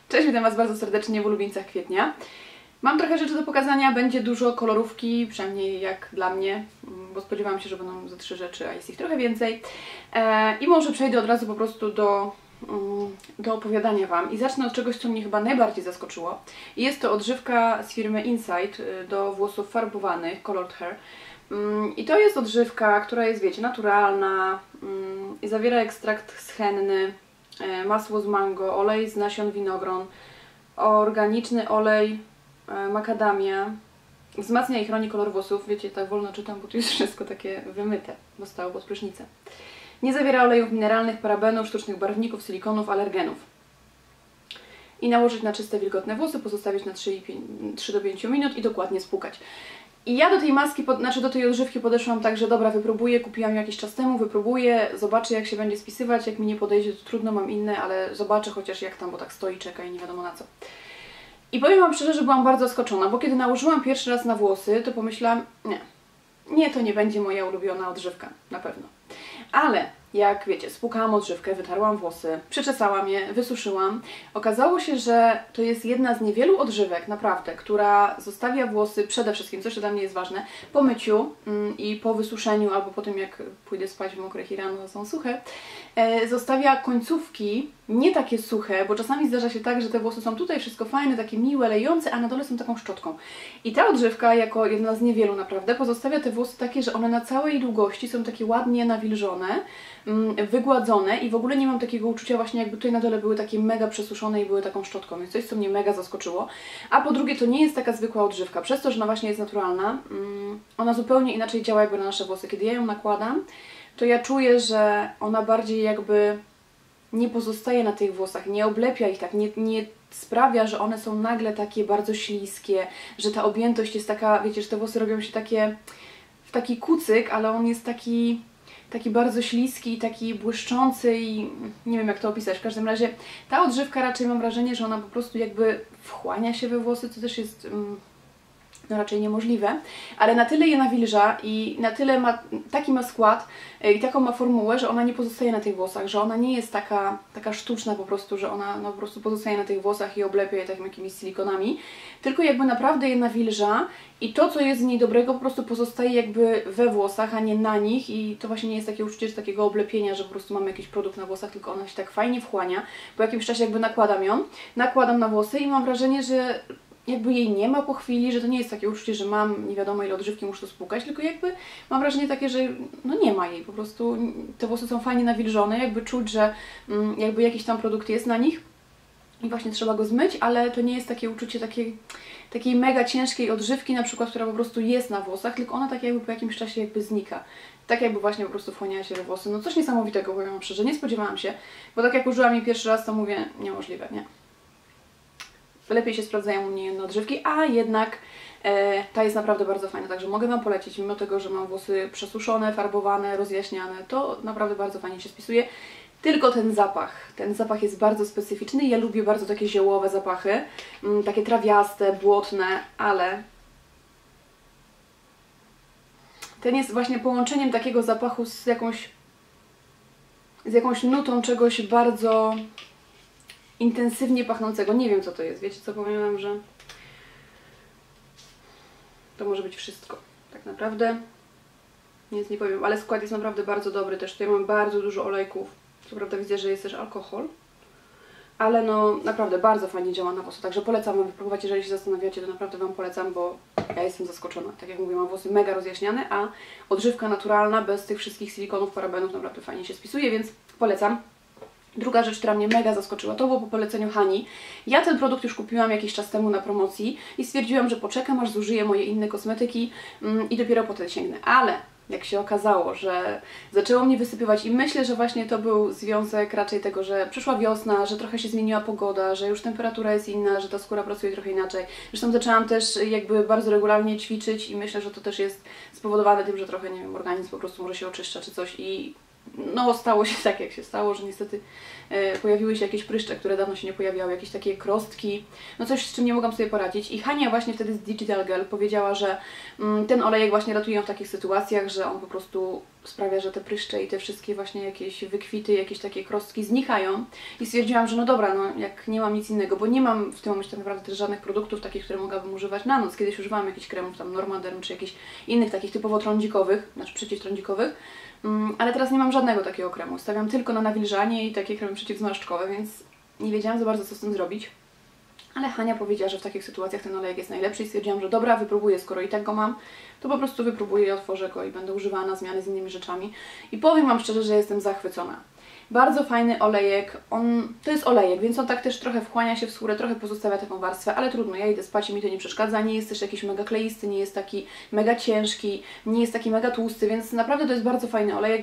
Cześć, witam Was bardzo serdecznie w ulubieńcach kwietnia. Mam trochę rzeczy do pokazania, będzie dużo kolorówki, przynajmniej jak dla mnie, bo spodziewałam się, że będą ze 3 rzeczy, a jest ich trochę więcej. I może przejdę od razu po prostu do opowiadania Wam. I zacznę od czegoś, co mnie chyba najbardziej zaskoczyło. Jest to odżywka z firmy Insight do włosów farbowanych, Colored Hair. I to jest odżywka, która jest, wiecie, naturalna i zawiera ekstrakt z henny, masło z mango, olej z nasion winogron, organiczny olej makadamia, wzmacnia i chroni kolor włosów. Wiecie, tak wolno czytam, bo tu jest wszystko takie wymyte, bo stało pod prysznicem. Nie zawiera olejów mineralnych, parabenów, sztucznych barwników, silikonów, alergenów. I nałożyć na czyste, wilgotne włosy, pozostawić na 3 do 5 minut i dokładnie spłukać. I ja do tej maski, do tej odżywki podeszłam tak, że dobra, wypróbuję, kupiłam ją jakiś czas temu, wypróbuję, zobaczę jak się będzie spisywać, jak mi nie podejdzie, to trudno, mam inne, ale zobaczę chociaż jak tam, bo tak stoi, czeka i nie wiadomo na co. I powiem Wam szczerze, że byłam bardzo zaskoczona, bo kiedy nałożyłam pierwszy raz na włosy, to pomyślałam, nie, to nie będzie moja ulubiona odżywka, na pewno. Ale jak wiecie, spłukałam odżywkę, wytarłam włosy, przeczesałam je, wysuszyłam. Okazało się, że to jest jedna z niewielu odżywek, naprawdę, która zostawia włosy, przede wszystkim, coś co dla mnie jest ważne, po myciu i po wysuszeniu, albo po tym jak pójdę spać w mokrych i rano są suche, zostawia końcówki nie takie suche, bo czasami zdarza się tak, że te włosy są tutaj wszystko fajne, takie miłe, lejące, a na dole są taką szczotką. I ta odżywka, jako jedna z niewielu naprawdę, pozostawia te włosy takie, że one na całej długości są takie ładnie nawilżone, wygładzone i w ogóle nie mam takiego uczucia właśnie jakby tutaj na dole były takie mega przesuszone i były taką szczotką, więc coś co mnie mega zaskoczyło. A po drugie to nie jest taka zwykła odżywka, przez to, że ona właśnie jest naturalna, ona zupełnie inaczej działa jakby na nasze włosy. Kiedy ja ją nakładam, to ja czuję, że ona bardziej jakby nie pozostaje na tych włosach, nie oblepia ich tak, nie sprawia, że one są nagle takie bardzo śliskie, że ta objętość jest taka, wiecie, że te włosy robią się takie w taki kucyk, ale on jest taki bardzo śliski i taki błyszczący i nie wiem jak to opisać. W każdym razie ta odżywka raczej mam wrażenie, że ona po prostu jakby wchłania się we włosy, co też jest no raczej niemożliwe, ale na tyle je nawilża i na tyle taki ma skład i taką ma formułę, że ona nie pozostaje na tych włosach, że ona nie jest taka sztuczna po prostu, że ona no, po prostu pozostaje na tych włosach i oblepia je takimi jakimiś silikonami, tylko jakby naprawdę je nawilża i to, co jest z niej dobrego, po prostu pozostaje jakby we włosach, a nie na nich i to właśnie nie jest takie uczucie, że takiego oblepienia, że po prostu mamy jakiś produkt na włosach, tylko ona się tak fajnie wchłania. Po jakimś czasie jakby nakładam na włosy i mam wrażenie, że jakby jej nie ma po chwili, że to nie jest takie uczucie, że mam nie wiadomo ile odżywki, muszę to spłukać, tylko jakby mam wrażenie takie, że no nie ma jej, po prostu te włosy są fajnie nawilżone, jakby czuć, że jakby jakiś tam produkt jest na nich i właśnie trzeba go zmyć, ale to nie jest takie uczucie takiej mega ciężkiej odżywki na przykład, która po prostu jest na włosach, tylko ona tak jakby po jakimś czasie jakby znika. Tak jakby właśnie po prostu wchłaniała się we włosy. No coś niesamowitego, powiem Wam szczerze, nie spodziewałam się, bo tak jak użyłam jej pierwszy raz, to mówię, niemożliwe, nie? Lepiej się sprawdzają u mnie inne odżywki, a jednak ta jest naprawdę bardzo fajna, także mogę Wam polecić, mimo tego, że mam włosy przesuszone, farbowane, rozjaśniane, to naprawdę bardzo fajnie się spisuje. Tylko ten zapach jest bardzo specyficzny, ja lubię bardzo takie ziołowe zapachy, takie trawiaste, błotne, ale ten jest właśnie połączeniem takiego zapachu z jakąś nutą czegoś bardzo intensywnie pachnącego. Nie wiem co to jest, wiecie co, powiem Wam, że to może być wszystko, tak naprawdę, nic nie powiem, ale skład jest naprawdę bardzo dobry też, tutaj mam bardzo dużo olejków, co prawda widzę, że jest też alkohol, ale no naprawdę bardzo fajnie działa na włosy, także polecam Wam wypróbować, jeżeli się zastanawiacie, to naprawdę Wam polecam, bo ja jestem zaskoczona, tak jak mówię, mam włosy mega rozjaśniane, a odżywka naturalna, bez tych wszystkich silikonów, parabenów naprawdę fajnie się spisuje, więc polecam. Druga rzecz, która mnie mega zaskoczyła, to było po poleceniu Hani. Ja ten produkt już kupiłam jakiś czas temu na promocji i stwierdziłam, że poczekam, aż zużyję moje inne kosmetyki i dopiero potem sięgnę. Ale jak się okazało, że zaczęło mnie wysypywać i myślę, że właśnie to był związek raczej tego, że przyszła wiosna, że trochę się zmieniła pogoda, że już temperatura jest inna, że ta skóra pracuje trochę inaczej. Zresztą zaczęłam też jakby bardzo regularnie ćwiczyć i myślę, że to też jest spowodowane tym, że trochę, nie wiem, organizm po prostu może się oczyszcza czy coś i no stało się tak, jak się stało, że niestety pojawiły się jakieś pryszcze, które dawno się nie pojawiały, jakieś takie krostki, no coś, z czym nie mogłam sobie poradzić. I Hania właśnie wtedy z Digital Girl powiedziała, że ten olejek właśnie ratuje ją w takich sytuacjach, że on po prostu sprawia, że te pryszcze i te wszystkie właśnie jakieś wykwity, jakieś takie krostki znikają. I stwierdziłam, że no dobra, no jak nie mam nic innego, bo nie mam w tym momencie tak naprawdę też żadnych produktów takich, które mogłabym używać na noc. Kiedyś używałam jakichś kremów tam Normaderm czy jakichś innych takich typowo trądzikowych, znaczy przeciwtrądzikowych, ale teraz nie mam żadnego takiego kremu. Stawiam tylko na nawilżanie i takie kremy przeciwzmarszczkowe, więc nie wiedziałam za bardzo, co z tym zrobić. Ale Hania powiedziała, że w takich sytuacjach ten olejek jest najlepszy i stwierdziłam, że dobra, wypróbuję, skoro i tak go mam, to po prostu wypróbuję, otworzę go i będę używała na zmiany z innymi rzeczami. I powiem Wam szczerze, że jestem zachwycona. Bardzo fajny olejek, to jest olejek, więc on tak też trochę wchłania się w skórę, trochę pozostawia taką warstwę, ale trudno, ja idę spać i mi to nie przeszkadza, nie jest też jakiś mega kleisty, nie jest taki mega ciężki, nie jest taki mega tłusty, więc naprawdę to jest bardzo fajny olejek,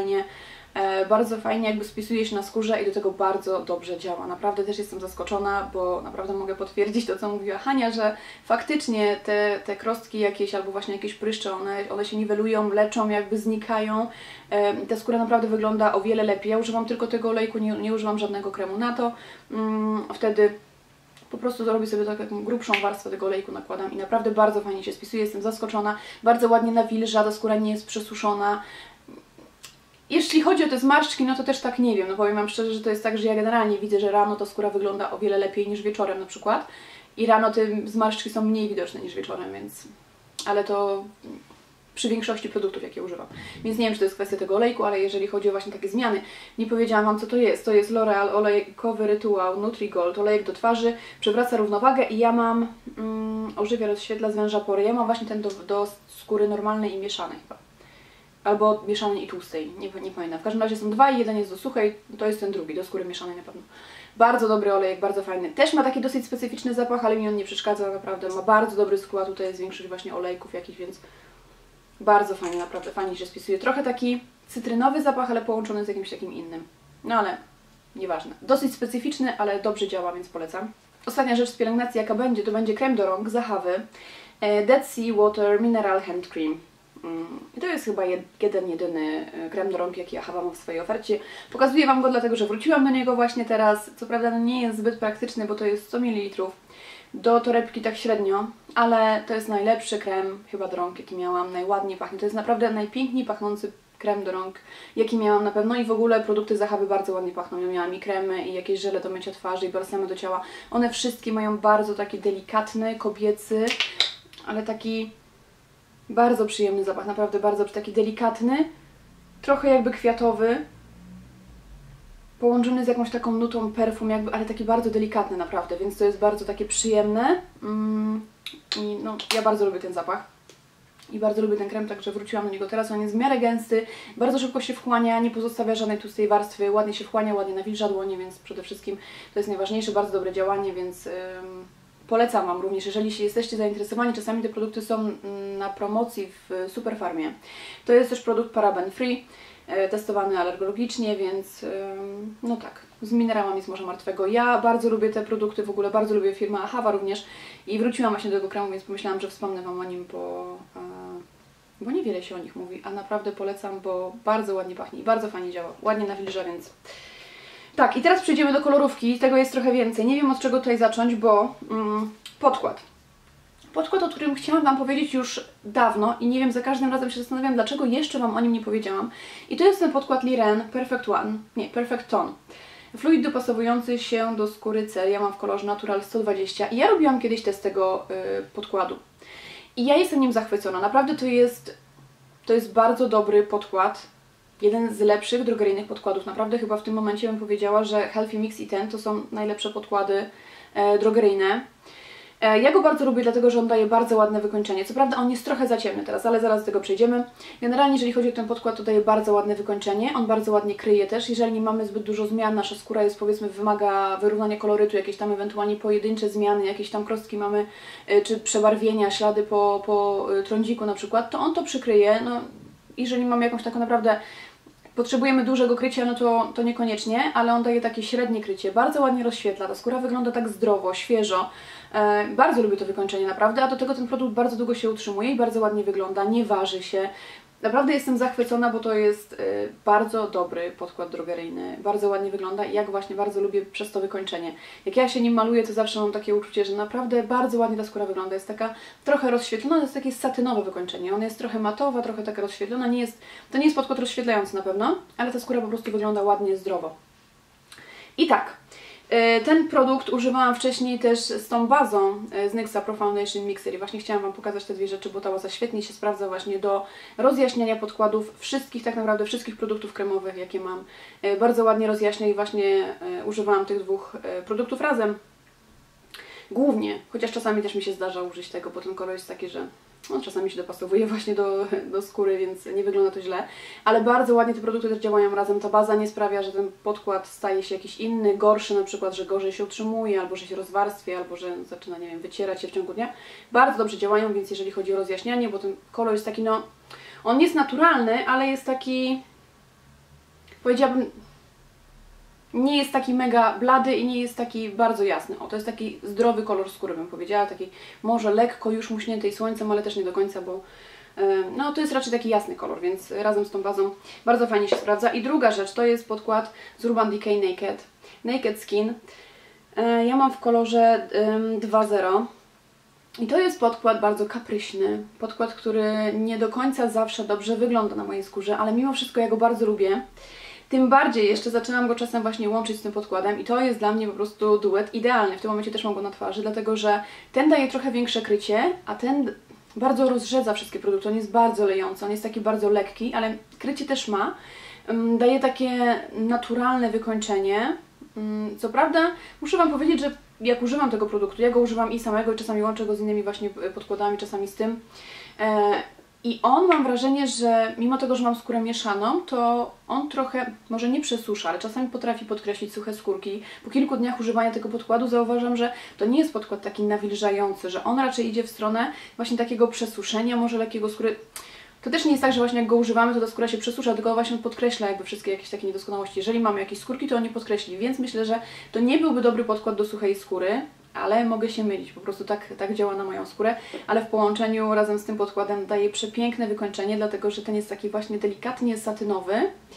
bardzo fajnie jakby spisuje się na skórze i do tego bardzo dobrze działa. Naprawdę też jestem zaskoczona, bo naprawdę mogę potwierdzić to, co mówiła Hania, że faktycznie te krostki jakieś albo właśnie jakieś pryszcze, one się niwelują, leczą, jakby znikają. Ta skóra naprawdę wygląda o wiele lepiej. Ja używam tylko tego olejku, nie używam żadnego kremu na to. Wtedy po prostu robię sobie taką grubszą warstwę tego olejku, nakładam i naprawdę bardzo fajnie się spisuje. Jestem zaskoczona. Bardzo ładnie nawilża, ta skóra nie jest przesuszona. Jeśli chodzi o te zmarszczki, no to też tak nie wiem, no powiem Wam szczerze, że to jest tak, że ja generalnie widzę, że rano ta skóra wygląda o wiele lepiej niż wieczorem na przykład i rano te zmarszczki są mniej widoczne niż wieczorem, więc... ale to przy większości produktów, jakie używam. Więc nie wiem, czy to jest kwestia tego olejku, ale jeżeli chodzi o właśnie takie zmiany, nie powiedziałam Wam, co to jest. To jest L'Oreal olejkowy rytuał Nutrigold, olejek do twarzy, przywraca równowagę i ja mam ożywia, rozświetla, zwęża pory. Ja mam właśnie ten do skóry normalnej i mieszanej chyba. Albo mieszanej i tłustej, nie pamiętam. W każdym razie są dwa i jeden jest do suchej, to jest ten drugi, do skóry mieszanej na pewno. Bardzo dobry olejek, bardzo fajny. Też ma taki dosyć specyficzny zapach, ale mi on nie przeszkadza, naprawdę. Ma bardzo dobry skład, tutaj jest większość właśnie olejków jakichś, więc bardzo fajnie, naprawdę fajnie się spisuje. Trochę taki cytrynowy zapach, ale połączony z jakimś takim innym. No ale nieważne. Dosyć specyficzny, ale dobrze działa, więc polecam. Ostatnia rzecz z pielęgnacji, jaka będzie, to będzie krem do rąk Zahawy Dead Sea Water Mineral Hand Cream. I to jest chyba jedyny krem do rąk, jaki Zahawa ma w swojej ofercie. Pokazuję Wam go dlatego, że wróciłam do niego właśnie teraz. Co prawda nie jest zbyt praktyczny, bo to jest 100 ml. Do torebki tak średnio, ale to jest najlepszy krem chyba do rąk, jaki miałam. Najładniej pachnie. To jest naprawdę najpiękniej pachnący krem do rąk, jaki miałam na pewno. I w ogóle produkty Zahawy bardzo ładnie pachną. Ja miałam i kremy, i jakieś żele do mycia twarzy, i balsamy do ciała. One wszystkie mają bardzo taki delikatny, kobiecy, ale taki bardzo przyjemny zapach, naprawdę bardzo taki delikatny, trochę jakby kwiatowy, połączony z jakąś taką nutą perfum, jakby, ale taki bardzo delikatny naprawdę, więc to jest bardzo takie przyjemne. I no, ja bardzo lubię ten zapach i bardzo lubię ten krem, także wróciłam do niego teraz. On jest w miarę gęsty, bardzo szybko się wchłania, nie pozostawia żadnej tłustej warstwy, ładnie się wchłania, ładnie nawilża dłonie, więc przede wszystkim to jest najważniejsze, bardzo dobre działanie, więc polecam Wam również, jeżeli jesteście zainteresowani. Czasami te produkty są na promocji w Superfarmie. To jest też produkt paraben free, testowany alergologicznie, więc no tak, z minerałami z Morza Martwego. Ja bardzo lubię te produkty, w ogóle bardzo lubię firmę Zahawa również i wróciłam właśnie do tego kremu, więc pomyślałam, że wspomnę Wam o nim, bo niewiele się o nich mówi, a naprawdę polecam, bo bardzo ładnie pachnie i bardzo fajnie działa, ładnie nawilża, więc... Tak, i teraz przejdziemy do kolorówki, tego jest trochę więcej. Nie wiem, od czego tutaj zacząć, bo podkład. Podkład, o którym chciałam Wam powiedzieć już dawno i nie wiem, za każdym razem się zastanawiam, dlaczego jeszcze Wam o nim nie powiedziałam. I to jest ten podkład Liren Perfect Tone. Fluid dopasowujący się do skóry C. Ja mam w kolorze Natural 120 i ja robiłam kiedyś test tego podkładu. I ja jestem nim zachwycona. Naprawdę to jest bardzo dobry podkład. Jeden z lepszych drogeryjnych podkładów. Naprawdę chyba w tym momencie bym powiedziała, że Healthy Mix i ten to są najlepsze podkłady drogeryjne. Ja go bardzo lubię, dlatego że on daje bardzo ładne wykończenie. Co prawda on jest trochę za ciemny teraz, ale zaraz do tego przejdziemy. Generalnie jeżeli chodzi o ten podkład, to daje bardzo ładne wykończenie. On bardzo ładnie kryje też. Jeżeli nie mamy zbyt dużo zmian, nasza skóra jest, powiedzmy, wymaga wyrównania kolorytu, jakieś tam ewentualnie pojedyncze zmiany, jakieś tam krostki mamy, czy przebarwienia, ślady po trądziku na przykład, to on to przykryje. No, jeżeli mamy jakąś taką naprawdę... Potrzebujemy dużego krycia, no to niekoniecznie, ale on daje takie średnie krycie, bardzo ładnie rozświetla, ta skóra wygląda tak zdrowo, świeżo. Bardzo lubię to wykończenie naprawdę, a do tego ten produkt bardzo długo się utrzymuje i bardzo ładnie wygląda, nie waży się. Naprawdę jestem zachwycona, bo to jest bardzo dobry podkład drogeryjny, bardzo ładnie wygląda i jak właśnie bardzo lubię przez to wykończenie. Jak ja się nim maluję, to zawsze mam takie uczucie, że naprawdę bardzo ładnie ta skóra wygląda. Jest taka trochę rozświetlona, to jest takie satynowe wykończenie. Ona jest trochę matowa, trochę taka rozświetlona. To nie jest podkład rozświetlający na pewno, ale ta skóra po prostu wygląda ładnie, zdrowo. I tak, ten produkt używałam wcześniej też z tą bazą z NYXa Pro Foundation Mixer i właśnie chciałam Wam pokazać te dwie rzeczy, bo ta baza świetnie się sprawdza właśnie do rozjaśniania podkładów wszystkich, tak naprawdę wszystkich produktów kremowych, jakie mam. Bardzo ładnie rozjaśnia i właśnie używałam tych dwóch produktów razem. Głównie, chociaż czasami też mi się zdarza użyć tego, bo ten kolor jest taki, że no, czasami się dopasowuje właśnie do skóry, więc nie wygląda to źle. Ale bardzo ładnie te produkty też działają razem. Ta baza nie sprawia, że ten podkład staje się jakiś inny, gorszy, na przykład, że gorzej się utrzymuje, albo że się rozwarstwia, albo że zaczyna, nie wiem, wycierać się w ciągu dnia. Bardzo dobrze działają, więc jeżeli chodzi o rozjaśnianie, bo ten kolor jest taki, no, on jest naturalny, ale jest taki, powiedziałabym, nie jest taki mega blady i nie jest taki bardzo jasny. O, to jest taki zdrowy kolor skóry, bym powiedziała, taki może lekko już muśniętej słońcem, ale też nie do końca, bo no to jest raczej taki jasny kolor, więc razem z tą bazą bardzo fajnie się sprawdza. I druga rzecz to jest podkład z Urban Decay Naked Skin. Ja mam w kolorze 2.0 i to jest podkład bardzo kapryśny, podkład, który nie do końca zawsze dobrze wygląda na mojej skórze, ale mimo wszystko ja go bardzo lubię. Tym bardziej jeszcze zaczynam go czasem właśnie łączyć z tym podkładem i to jest dla mnie po prostu duet idealny. W tym momencie też mam go na twarzy, dlatego że ten daje trochę większe krycie, a ten bardzo rozrzedza wszystkie produkty. On jest bardzo lejący, on jest taki bardzo lekki, ale krycie też ma. Daje takie naturalne wykończenie. Co prawda muszę Wam powiedzieć, że jak używam tego produktu, ja go używam i samego, i czasami łączę go z innymi właśnie podkładami, czasami z tym. I on, mam wrażenie, że mimo tego, że mam skórę mieszaną, to on trochę, może nie przesusza, ale czasami potrafi podkreślić suche skórki. Po kilku dniach używania tego podkładu zauważam, że to nie jest podkład taki nawilżający, że on raczej idzie w stronę właśnie takiego przesuszenia, może lekkiego skóry. To też nie jest tak, że właśnie jak go używamy, to ta skóra się przesusza, tylko właśnie on podkreśla jakby wszystkie jakieś takie niedoskonałości. Jeżeli mamy jakieś skórki, to on nie podkreśli, więc myślę, że to nie byłby dobry podkład do suchej skóry, ale mogę się mylić, po prostu tak działa na moją skórę, ale w połączeniu razem z tym podkładem daje przepiękne wykończenie, dlatego że ten jest taki właśnie delikatnie satynowy,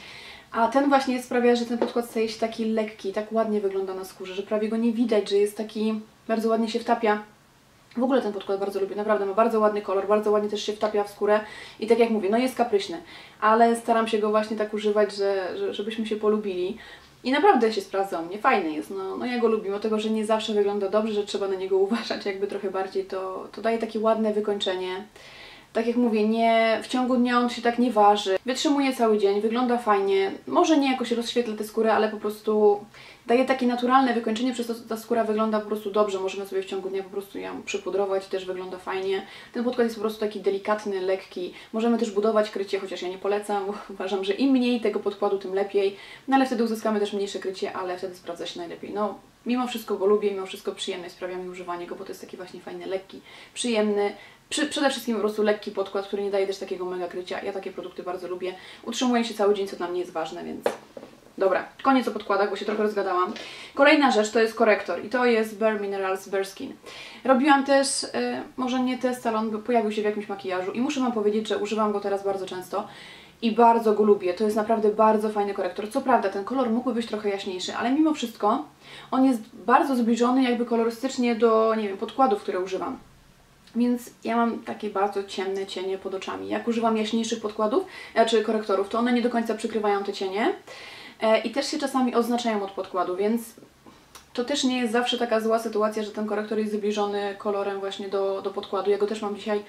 a ten właśnie sprawia, że ten podkład staje się taki lekki, tak ładnie wygląda na skórze, że prawie go nie widać, że jest taki, bardzo ładnie się wtapia. W ogóle ten podkład bardzo lubię, naprawdę ma bardzo ładny kolor, bardzo ładnie też się wtapia w skórę i tak jak mówię, no jest kapryśny, ale staram się go właśnie tak używać, żebyśmy się polubili. I naprawdę się sprawdza u mnie, fajny jest, no ja go lubię, mimo tego, że nie zawsze wygląda dobrze, że trzeba na niego uważać jakby trochę bardziej, to daje takie ładne wykończenie. Tak jak mówię, nie, w ciągu dnia on się tak nie waży, wytrzymuje cały dzień, wygląda fajnie, może nie jakoś rozświetla tę skórę, ale po prostu daje takie naturalne wykończenie, przez to ta skóra wygląda po prostu dobrze, możemy sobie w ciągu dnia po prostu ją przypudrować, też wygląda fajnie. Ten podkład jest po prostu taki delikatny, lekki, możemy też budować krycie, chociaż ja nie polecam, bo uważam, że im mniej tego podkładu, tym lepiej, no ale wtedy uzyskamy też mniejsze krycie, ale wtedy sprawdza się najlepiej. No, mimo wszystko go lubię, mimo wszystko przyjemność sprawia mi używanie go, bo to jest taki właśnie fajny, lekki, przyjemny, przede wszystkim po prostu lekki podkład, który nie daje też takiego mega krycia. Ja takie produkty bardzo lubię. Utrzymuję się cały dzień, co dla mnie jest ważne, więc dobra, koniec o podkładach, bo się trochę rozgadałam. Kolejna rzecz to jest korektor i to jest Bare Minerals Bare Skin. Robiłam też, może nie test, ale on pojawił się w jakimś makijażu i muszę Wam powiedzieć, że używam go teraz bardzo często i bardzo go lubię. To jest naprawdę bardzo fajny korektor. Co prawda ten kolor mógłby być trochę jaśniejszy, ale mimo wszystko on jest bardzo zbliżony jakby kolorystycznie do, nie wiem, podkładów, które używam. Więc ja mam takie bardzo ciemne cienie pod oczami. Jak używam jaśniejszych podkładów, czy korektorów, to one nie do końca przykrywają te cienie i też się czasami oznaczają od podkładu, więc to też nie jest zawsze taka zła sytuacja, że ten korektor jest zbliżony kolorem właśnie do podkładu. Ja go też mam dzisiaj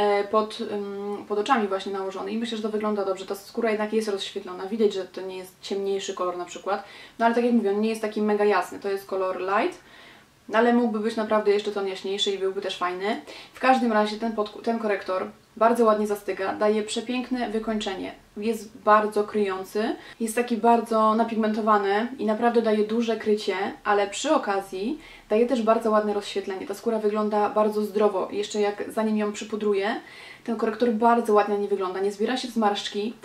pod oczami właśnie nałożony i myślę, że to wygląda dobrze. Ta skóra jednak jest rozświetlona. Widać, że to nie jest ciemniejszy kolor na przykład. No ale tak jak mówię, on nie jest taki mega jasny. To jest kolor light. No ale mógłby być naprawdę jeszcze ton jaśniejszy i byłby też fajny. W każdym razie ten korektor bardzo ładnie zastyga, daje przepiękne wykończenie. Jest bardzo kryjący, jest taki bardzo napigmentowany i naprawdę daje duże krycie, ale przy okazji daje też bardzo ładne rozświetlenie. Ta skóra wygląda bardzo zdrowo. Jeszcze zanim ją przypudruję, ten korektor bardzo ładnie nie wygląda, nie zbiera się w zmarszczki.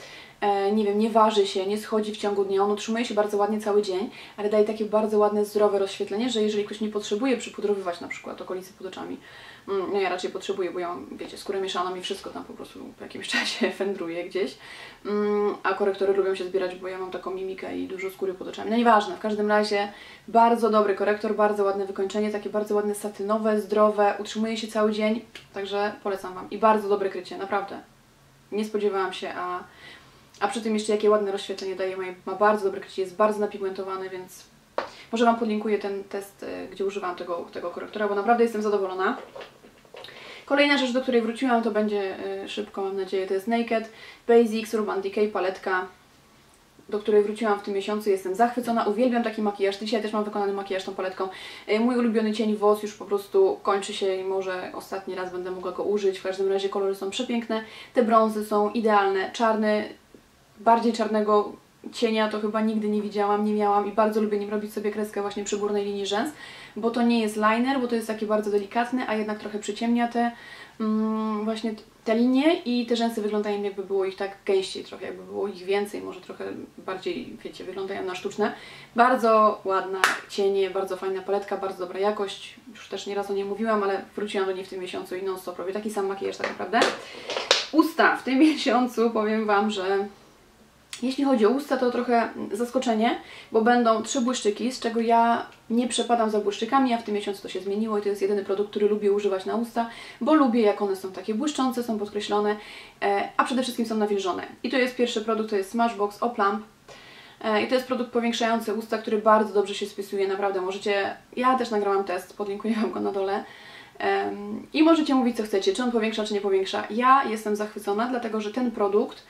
nie wiem, nie waży się, nie schodzi w ciągu dnia, on utrzymuje się bardzo ładnie cały dzień, ale daje takie bardzo ładne, zdrowe rozświetlenie, że jeżeli ktoś nie potrzebuje przypudrowywać na przykład okolicy pod oczami, no ja raczej potrzebuję, bo ja mam, wiecie, skórę mieszaną i wszystko tam po prostu po jakimś czasie wędruje gdzieś, a korektory lubią się zbierać, bo ja mam taką mimikę i dużo skóry pod oczami, no nieważne, w każdym razie bardzo dobry korektor, bardzo ładne wykończenie, takie bardzo ładne satynowe, zdrowe, utrzymuje się cały dzień, także polecam Wam i bardzo dobre krycie, naprawdę, nie spodziewałam się, a przy tym jeszcze jakie ładne rozświetlenie daje, ma bardzo dobre krycie, jest bardzo napigmentowany, więc może Wam podlinkuję ten test, gdzie używałam tego korektora, bo naprawdę jestem zadowolona. Kolejna rzecz, do której wróciłam, to będzie szybko, mam nadzieję, to jest Naked Basics Urban Decay paletka, do której wróciłam w tym miesiącu. Jestem zachwycona, uwielbiam taki makijaż. Dzisiaj też mam wykonany makijaż tą paletką. Mój ulubiony cień włos już po prostu kończy się i może ostatni raz będę mogła go użyć. W każdym razie kolory są przepiękne, te brązy są idealne, czarny, bardziej czarnego cienia to chyba nigdy nie widziałam, nie miałam i bardzo lubię nim robić sobie kreskę właśnie przy górnej linii rzęs, bo to nie jest liner, bo to jest taki bardzo delikatny, a jednak trochę przyciemnia właśnie te linie i te rzęsy wyglądają, jakby było ich tak gęściej trochę, jakby było ich więcej, może trochę bardziej, wiecie, wyglądają na sztuczne. Bardzo ładna cienie, bardzo fajna paletka, bardzo dobra jakość, już też nieraz o niej mówiłam, ale wróciłam do niej w tym miesiącu i non stop robię taki sam makijaż tak naprawdę. Usta w tym miesiącu powiem Wam, że jeśli chodzi o usta, to trochę zaskoczenie, bo będą 3 błyszczyki, z czego ja nie przepadam za błyszczykami, a w tym miesiącu to się zmieniło i to jest jedyny produkt, który lubię używać na usta, bo lubię, jak one są takie błyszczące, są podkreślone, a przede wszystkim są nawilżone. I to jest pierwszy produkt, to jest Smashbox O'Plump. I to jest produkt powiększający usta, który bardzo dobrze się spisuje, naprawdę możecie, ja też nagrałam test, podlinkuję Wam go na dole. I możecie mówić co chcecie, czy on powiększa, czy nie powiększa. Ja jestem zachwycona, dlatego że ten produkt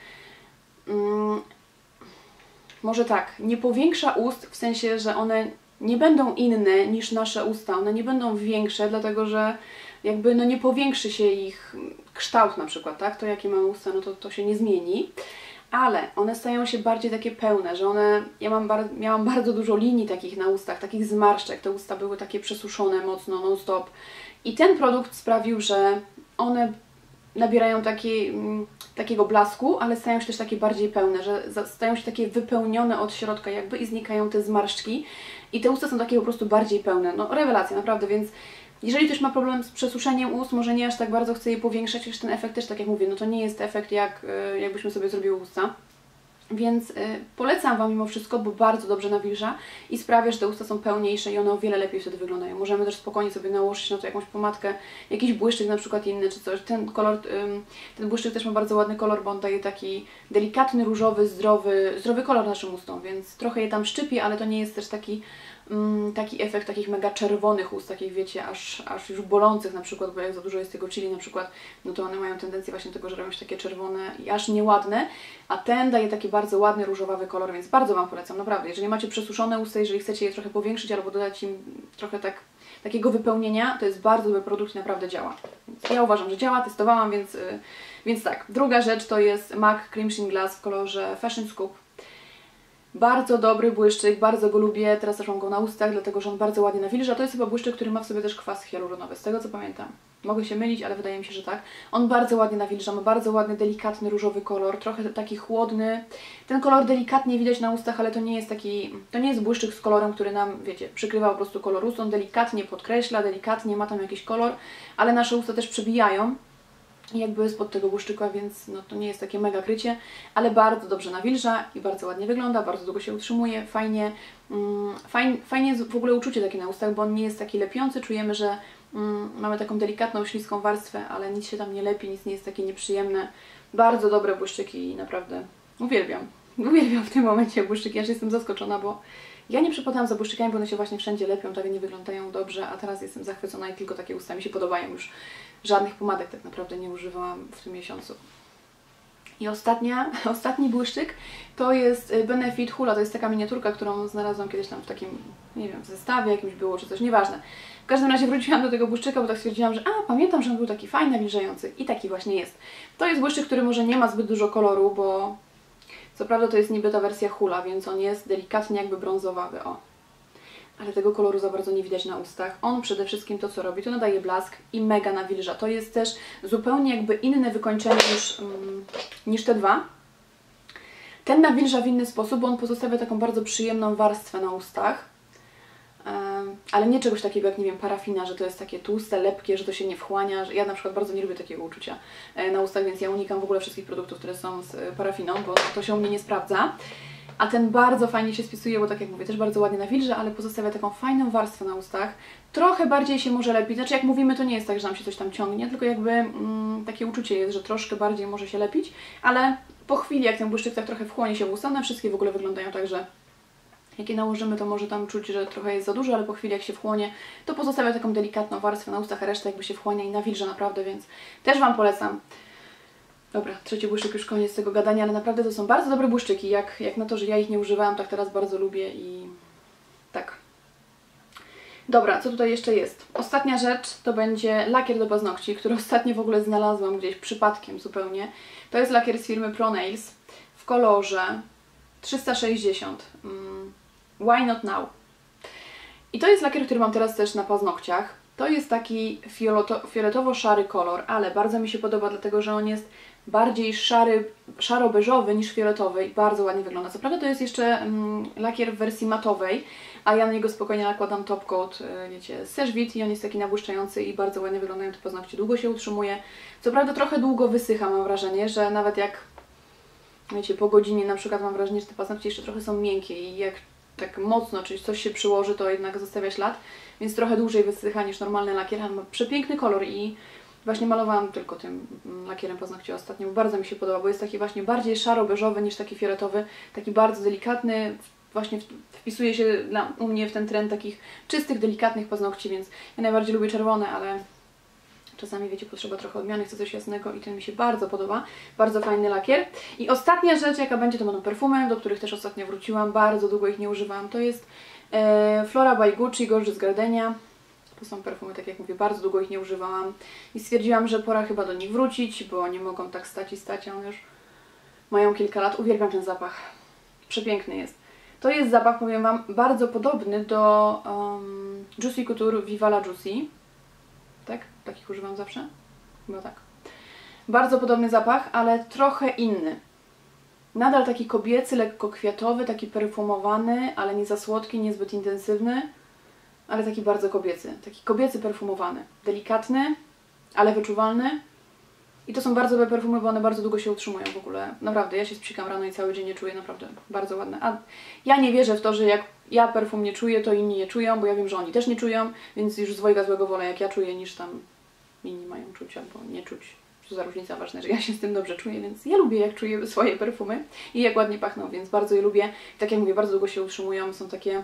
może tak, nie powiększa ust w sensie, że one nie będą inne niż nasze usta, one nie będą większe, dlatego że jakby no nie powiększy się ich kształt na przykład, tak? To jakie mamy usta, no to się nie zmieni, ale one stają się bardziej takie pełne, że miałam bardzo dużo linii takich na ustach, takich zmarszczek, te usta były takie przesuszone mocno, non-stop i ten produkt sprawił, że one nabierają takiego blasku, ale stają się też takie bardziej pełne, że stają się takie wypełnione od środka jakby i znikają te zmarszczki i te usta są takie po prostu bardziej pełne. No rewelacja, naprawdę, więc jeżeli ktoś ma problem z przesuszeniem ust, może nie aż tak bardzo chce je powiększać, już ten efekt też, tak jak mówię, no to nie jest efekt jakbyśmy sobie zrobiły usta. Więc polecam Wam mimo wszystko, bo bardzo dobrze nawilża i sprawia, że te usta są pełniejsze i one o wiele lepiej wtedy wyglądają. Możemy też spokojnie sobie nałożyć na to jakąś pomadkę, jakiś błyszczyk na przykład inny czy coś. Ten błyszczyk też ma bardzo ładny kolor, bo on daje taki delikatny, różowy, zdrowy kolor naszym ustom, więc trochę je tam szczypi, ale to nie jest też taki efekt takich mega czerwonych ust, takich wiecie, aż już bolących na przykład, bo jak za dużo jest tego chili na przykład, no to one mają tendencję właśnie do tego, że robią się takie czerwone i aż nieładne, a ten daje taki bardzo ładny, różowawy kolor, więc bardzo Wam polecam, naprawdę. Jeżeli macie przesuszone usta, jeżeli chcecie je trochę powiększyć albo dodać im trochę takiego wypełnienia, to jest bardzo dobry produkt i naprawdę działa. Więc ja uważam, że działa, testowałam, więc tak. Druga rzecz to jest MAC Cream Sheen Glass w kolorze Fashion Scoop. Bardzo dobry błyszczyk, bardzo go lubię, teraz też mam go na ustach, dlatego że on bardzo ładnie nawilża. To jest chyba błyszczyk, który ma w sobie też kwas hialuronowy, z tego co pamiętam. Mogę się mylić, ale wydaje mi się, że tak. On bardzo ładnie nawilża, ma bardzo ładny, delikatny, różowy kolor, trochę taki chłodny. Ten kolor delikatnie widać na ustach, ale to nie jest błyszczyk z kolorem, który nam, wiecie, przykrywa po prostu kolor ust. On delikatnie podkreśla, delikatnie ma tam jakiś kolor, ale nasze usta też przebijają jakby spod tego błyszczyka, więc no, to nie jest takie mega krycie, ale bardzo dobrze nawilża i bardzo ładnie wygląda, bardzo długo się utrzymuje, fajnie jest w ogóle uczucie takie na ustach, bo on nie jest taki lepiący, czujemy, że mamy taką delikatną, śliską warstwę, ale nic się tam nie lepi, nic nie jest takie nieprzyjemne. Bardzo dobre błyszczyki i naprawdę uwielbiam w tym momencie błyszczyki, aż jestem zaskoczona, bo ja nie przepadałam za błyszczykami, bo one się właśnie wszędzie lepią, tak nie wyglądają dobrze, a teraz jestem zachwycona i tylko takie usta mi się podobają. Już żadnych pomadek tak naprawdę nie używałam w tym miesiącu. I ostatni błyszczyk to jest Benefit Hula, to jest taka miniaturka, którą znalazłam kiedyś tam w takim, nie wiem, w zestawie jakimś było czy coś, nieważne. W każdym razie wróciłam do tego błyszczyka, bo tak stwierdziłam, że pamiętam, że on był taki fajny, nawilżający i taki właśnie jest. To jest błyszczyk, który może nie ma zbyt dużo koloru, bo co prawda to jest niby ta wersja Hula, więc on jest delikatnie jakby brązowawy, o. Ale tego koloru za bardzo nie widać na ustach. On przede wszystkim to, co robi, to nadaje blask i mega nawilża. To jest też zupełnie jakby inne wykończenie niż te dwa. Ten nawilża w inny sposób, bo on pozostawia taką bardzo przyjemną warstwę na ustach. Ale nie czegoś takiego jak, nie wiem, parafina, że to jest takie tłuste, lepkie, że to się nie wchłania. Ja na przykład bardzo nie lubię takiego uczucia na ustach, więc ja unikam w ogóle wszystkich produktów, które są z parafiną, bo to się u mnie nie sprawdza. A ten bardzo fajnie się spisuje, bo tak jak mówię, też bardzo ładnie nawilża, ale pozostawia taką fajną warstwę na ustach. Trochę bardziej się może lepić, znaczy jak mówimy, to nie jest tak, że nam się coś tam ciągnie, tylko jakby takie uczucie jest, że troszkę bardziej może się lepić, ale po chwili, jak ten błyszczyk tak trochę wchłonie się w usta, one wszystkie w ogóle wyglądają tak, że jak je nałożymy, to może tam czuć, że trochę jest za dużo, ale po chwili jak się wchłonie, to pozostawia taką delikatną warstwę na ustach, a reszta jakby się wchłania i nawilża naprawdę, więc też Wam polecam. Dobra, trzeci błyszczyk, już koniec tego gadania, ale naprawdę to są bardzo dobre błyszczyki, jak na to, że ja ich nie używałam, tak teraz bardzo lubię i tak. Dobra, co tutaj jeszcze jest? Ostatnia rzecz to będzie lakier do paznokci, który ostatnio w ogóle znalazłam gdzieś przypadkiem zupełnie. To jest lakier z firmy Pro Nails w kolorze 360. Why Not Now? I to jest lakier, który mam teraz też na paznokciach. To jest taki fioletowo-szary kolor, ale bardzo mi się podoba, dlatego że on jest bardziej szaro-beżowy niż fioletowy i bardzo ładnie wygląda. Co prawda to jest jeszcze lakier w wersji matowej, a ja na niego spokojnie nakładam top coat, wiecie, z Seche i on jest taki nabłyszczający i bardzo ładnie wyglądają te paznokcie. Długo się utrzymuje. Co prawda trochę długo wysycha, mam wrażenie, że nawet jak, wiecie, po godzinie na przykład mam wrażenie, że te paznokcie jeszcze trochę są miękkie i jak tak mocno, czyli coś się przyłoży, to jednak zostawia ślad, więc trochę dłużej wysycha niż normalny lakier, ale ma przepiękny kolor i właśnie malowałam tylko tym lakierem paznokcie ostatnio, bo bardzo mi się podoba, bo jest taki właśnie bardziej szaro-beżowy niż taki fioletowy, taki bardzo delikatny, właśnie wpisuje się u mnie w ten trend takich czystych, delikatnych paznokci, więc ja najbardziej lubię czerwone, ale czasami, wiecie, potrzeba trochę odmiany, chcę coś jasnego i ten mi się bardzo podoba. Bardzo fajny lakier. I ostatnia rzecz, jaka będzie, to będą perfumy, do których też ostatnio wróciłam. Bardzo długo ich nie używałam. To jest Flora by Gucci Gorgeous Gardenia. To są perfumy, tak jak mówię, bardzo długo ich nie używałam. I stwierdziłam, że pora chyba do nich wrócić, bo nie mogą tak stać i stać, a one już mają kilka lat. Uwielbiam ten zapach. Przepiękny jest. To jest zapach, powiem Wam, bardzo podobny do Juicy Couture Viva La Juicy. Tak? Takich używam zawsze? Chyba tak. Bardzo podobny zapach, ale trochę inny. Nadal taki kobiecy, lekko kwiatowy, taki perfumowany, ale nie za słodki, niezbyt intensywny, ale taki bardzo kobiecy. Taki kobiecy perfumowany. Delikatny, ale wyczuwalny. I to są bardzo dobre perfumy, bo one bardzo długo się utrzymują w ogóle. Naprawdę, ja się spsikam rano i cały dzień nie czuję, naprawdę bardzo ładne. A ja nie wierzę w to, że jak ja perfum nie czuję, to inni nie czują, bo ja wiem, że oni też nie czują, więc już z dwojga złego wolę, jak ja czuję, niż tam inni mają czuć albo nie czuć. Co za różnica, ważne, że ja się z tym dobrze czuję, więc ja lubię, jak czuję swoje perfumy i jak ładnie pachną, więc bardzo je lubię. Tak jak mówię, bardzo długo się utrzymują, są takie...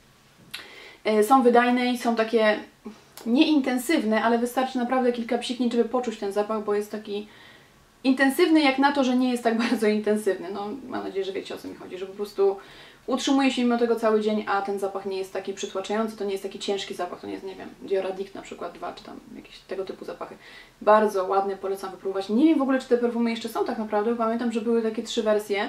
są wydajne i są takie nieintensywne, ale wystarczy naprawdę kilka psiknięć, żeby poczuć ten zapach, bo jest taki intensywny jak na to, że nie jest tak bardzo intensywny. No, mam nadzieję, że wiecie, o co mi chodzi, że po prostu utrzymuje się mimo tego cały dzień, a ten zapach nie jest taki przytłaczający, to nie jest taki ciężki zapach, to nie jest, nie wiem, Dior Addict na przykład 2, czy tam jakieś tego typu zapachy. Bardzo ładny, polecam wypróbować. Nie wiem w ogóle, czy te perfumy jeszcze są tak naprawdę, bo pamiętam, że były takie 3 wersje.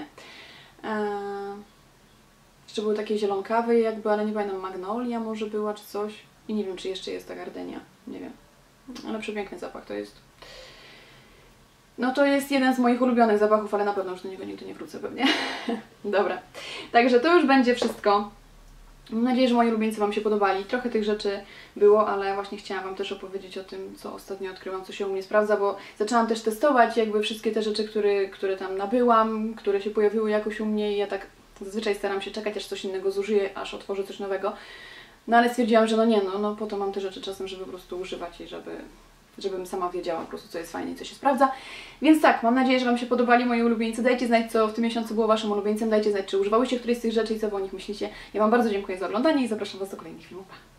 Jeszcze były takie zielonkawe jakby, ale nie pamiętam, Magnolia może była, czy coś. I nie wiem, czy jeszcze jest ta Gardenia, nie wiem. Ale przepiękny zapach to jest. No to jest jeden z moich ulubionych zapachów, ale na pewno już do niego nigdy nie wrócę pewnie. Dobra, także to już będzie wszystko. Mam nadzieję, że moi ulubieńcy Wam się podobali. Trochę tych rzeczy było, ale właśnie chciałam Wam też opowiedzieć o tym, co ostatnio odkryłam, co się u mnie sprawdza, bo zaczęłam też testować jakby wszystkie te rzeczy, które tam nabyłam, które się pojawiły jakoś u mnie i ja tak zazwyczaj staram się czekać, aż coś innego zużyję, aż otworzę coś nowego. No ale stwierdziłam, że no nie, no po to mam te rzeczy czasem, żeby po prostu używać i żebym sama wiedziała po prostu, co jest fajne i co się sprawdza. Więc tak, mam nadzieję, że Wam się podobali moi ulubieńcy. Dajcie znać, co w tym miesiącu było Waszym ulubieńcem. Dajcie znać, czy używałyście którejś z tych rzeczy i co Wy o nich myślicie. Ja Wam bardzo dziękuję za oglądanie i zapraszam Was do kolejnych filmów. Pa!